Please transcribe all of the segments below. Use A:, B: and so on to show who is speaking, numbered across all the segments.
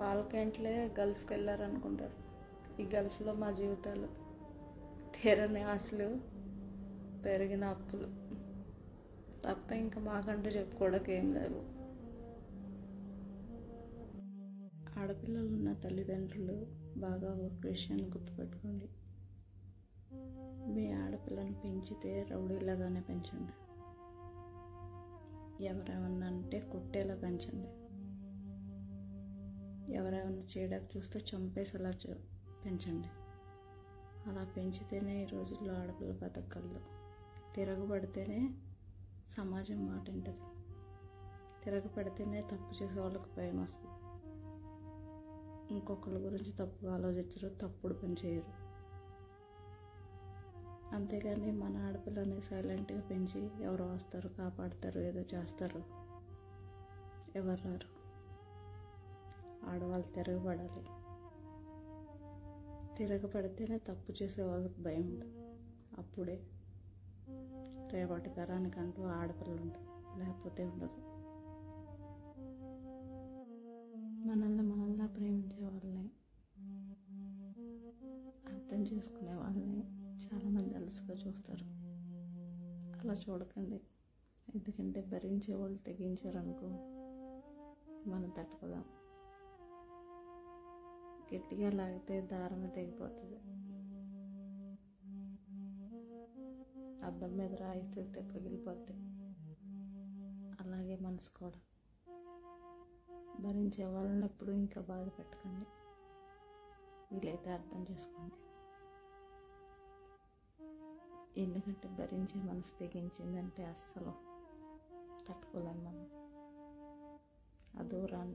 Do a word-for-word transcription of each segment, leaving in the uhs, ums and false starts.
A: పాలకేంట్లే గల్ఫ్కి వెళ్ళారనుకుంటారు. ఈ గల్ఫ్లో మా జీవితాలు తీరని ఆశలు, పెరిగిన అప్పులు తప్ప ఇంకా మాకంటూ చెప్పుకోవడానికి ఏం లేవు. ఆడపిల్లలు ఉన్న తల్లిదండ్రులు బాగా ఒక విషయాన్ని గుర్తుపెట్టుకోండి. మీ ఆడపిల్లను పెంచితే రౌడీలాగానే పెంచండి. ఎవరేమన్నా అంటే కొట్టేలా పెంచండి. ఎవరేమన్నా చేయడానికి చూస్తే చంపేసేలా పెంచండి. అలా పెంచితేనే ఈ రోజుల్లో ఆడపిల్ల బతకగలదు. తిరగబడితేనే సమాజం మాట వింటది. తిరగబడితేనే తప్పు చేసే వాళ్ళకి భయం వస్తుంది. ఇంకొకరి గురించి తప్పుగా ఆలోచించరు, తప్పుడు పని చేయరు. అంతేగాని మన ఆడపిల్లని సైలెంట్గా పెంచి ఎవరో వస్తారు, కాపాడతారు, ఏదో చేస్తారు, ఎవరు రారు. ఆడవాళ్ళు తిరగబడాలి. తిరగబడితేనే తప్పు చేసే వాళ్ళకి భయం ఉంటుంది. అప్పుడే రేపటి తరానికంటూ ఆడపిల్ల ఉంటుంది, లేకపోతే ఉండదు. మనల్ని మనల్లా ప్రేమించే వాళ్ళని, అర్థం చేసుకునే వాళ్ళని చాలామంది అలసుగా చూస్తారు. అలా చూడకండి. ఎందుకంటే భరించే వాళ్ళు తెగించారనుకో మనం తట్టుకోదాం. గట్టిగా లాగితే దారమే తెగిపోతుంది. అద్దం మీద రాయిస్తే తెప్పగిలిపోద్ది. అలాగే మనసు కూడా. భరించే వాళ్ళని ఎప్పుడు ఇంకా బాధ పెట్టకండి. వీలైతే అర్థం చేసుకోండి. ఎందుకంటే భరించే మనసు తెగించిందంటే అస్సలు తట్టుకోలేం మనం ఆ దూరాన్ని.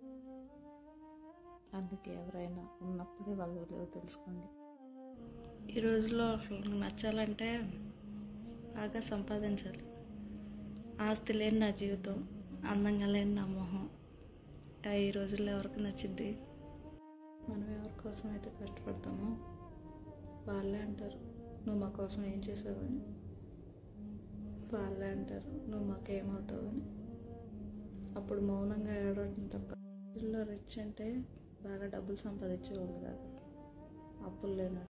A: అందుకే ఎవరైనా ఉన్నప్పుడే వాళ్ళ విలువ తెలుసుకోండి. ఈ రోజుల్లో అసలు నచ్చాలంటే బాగా సంపాదించాలి. ఆస్తి లేని నా జీవితం, అందంగా లేని నా మొహం ఈ రోజుల్లో ఎవరికి నచ్చిద్ది? మనం ఎవరి కోసం అయితే కష్టపడతామో వాళ్ళే అంటారు నువ్వు మా కోసం ఏం చేసావని. వాళ్ళే అంటారు నువ్వు మాకేమవుతావని. అప్పుడు మౌనంగా ఏడవడం తప్ప. రోజుల్లో రిచ్ అంటే బాగా డబ్బులు సంపాదించేవాళ్ళు కాదు, అప్పులు లేని